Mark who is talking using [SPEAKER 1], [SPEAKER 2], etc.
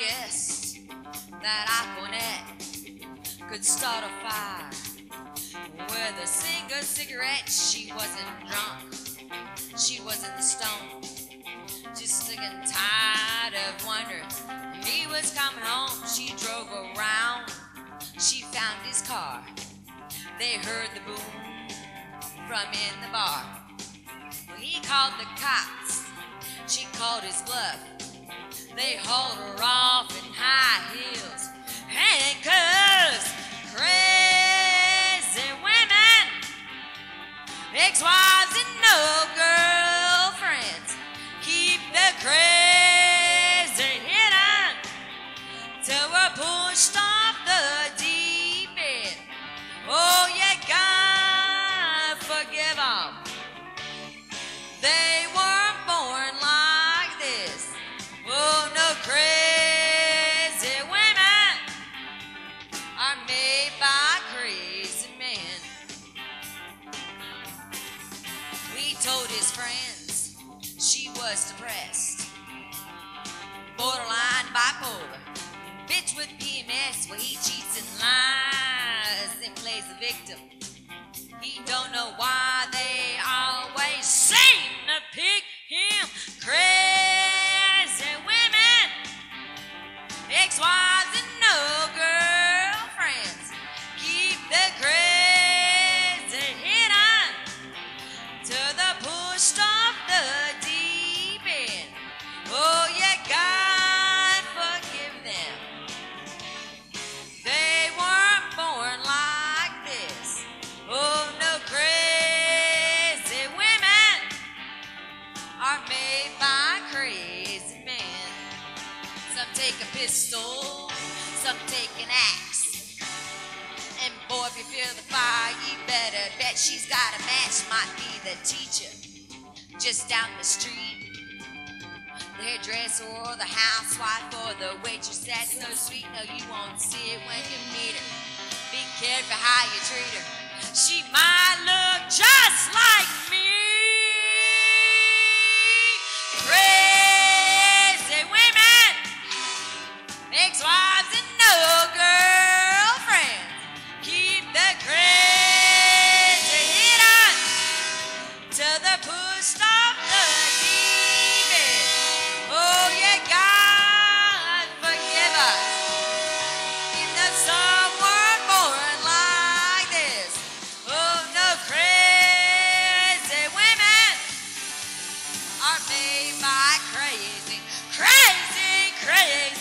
[SPEAKER 1] guessed that Aquanet could start a fire with a single cigarette. She wasn't drunk, she wasn't stoned, just sick and tired of wondering if he was coming home. She drove around, she found his car. They heard the boom from in the bar. Well, he called the cops, she called his bluff. They hauled her off in high heels, handcuffs, crazy women, ex-wives and no girlfriends. Keep the crazy hidden till we're pushed off the deep end. Oh, you gotta forgive them. They weren't born like this. Oh, no, crazy women are made by crazy men. We told his friends she was depressed, borderline bipolar, bitch with PMS, where he cheats and lies and plays the victim. He don't know why they always seem to pick him. Crazy women, ex-wives and no girlfriends. Keep the crazy hidden till the pushed off the deep end. Oh, yeah, God forgive them. They weren't born like this. Oh, no, crazy women are made by crazy men. Some take a pistol, some take an axe. And boy, if you feel the fire, you better bet she's got a match. Might be the teacher just down the street, the hairdresser or the housewife or the waitress that's so sweet. No, you won't see it when you meet her. Be careful how you treat her. She might look just like me. Crazy women, ex-wives and no girlfriends. Keep the crazy hidden till the pushed off the deep end. Oh, yeah, God forgive us if the some weren't born like this. Oh, no, crazy women are made by crazy, crazy, crazy